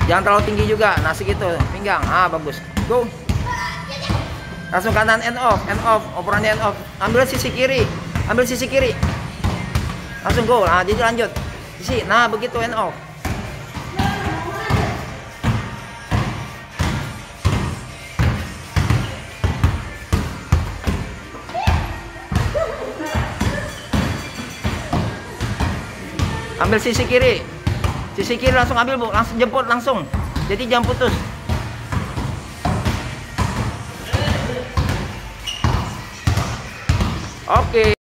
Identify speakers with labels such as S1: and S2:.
S1: Jangan terlalu tinggi juga. Nah segitu pinggang. Ah bagus. Go. Langsung kanan end off. Operannya end off. Ambil sisi kiri. Langsung go. Nah jadi lanjut. Sisi. Nah begitu end off. Ambil sisi kiri langsung ambil Bu, langsung jemput langsung. Jadi jangan putus. Oke.